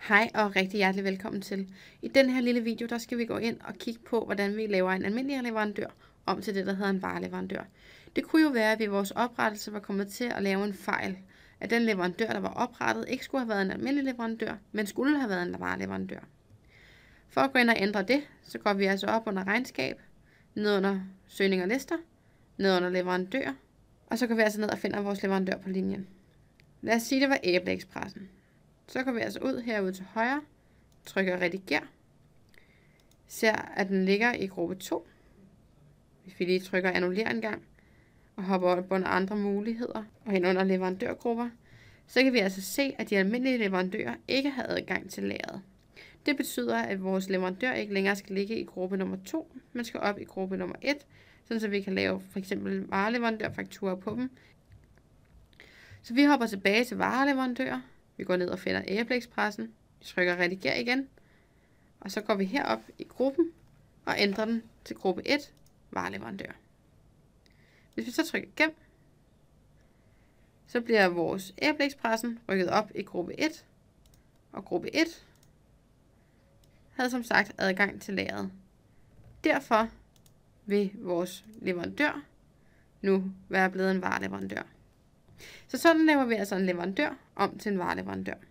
Hej og rigtig hjertelig velkommen til. I den her lille video, der skal vi gå ind og kigge på, hvordan vi laver en almindelig leverandør om til det, der hedder en vareleverandør. Det kunne jo være, at vi i vores oprettelse var kommet til at lave en fejl, at den leverandør, der var oprettet, ikke skulle have været en almindelig leverandør, men skulle have været en vareleverandør. For at gå ind og ændre det, så går vi altså op under regnskab, ned under søgning og lister, ned under leverandør, og så går vi altså ned og finder vores leverandør på linjen. Lad os sige, det var Æbleekspressen. Så går vi altså ud herude til højre, trykker rediger, ser at den ligger i gruppe 2. Hvis vi lige trykker annullér en gang, og hopper op under andre muligheder, og hen under leverandørgrupper, så kan vi altså se, at de almindelige leverandører ikke har adgang til lageret. Det betyder, at vores leverandør ikke længere skal ligge i gruppe nummer 2, men skal op i gruppe nummer 1, så vi kan lave for eksempel vareleverandørfakturer på dem. Så vi hopper tilbage til vareleverandører. Vi går ned og finder Æbleekspressen. Vi trykker rediger igen. Og så går vi herop i gruppen og ændrer den til gruppe 1, vareleverandør. Hvis vi så trykker gem, så bliver vores Æbleekspressen rykket op i gruppe 1. Og gruppe 1 havde som sagt adgang til lageret. Derfor vil vores leverandør nu være blevet en vareleverandør. Så sådan laver vi altså en leverandør om til en vareleverandør.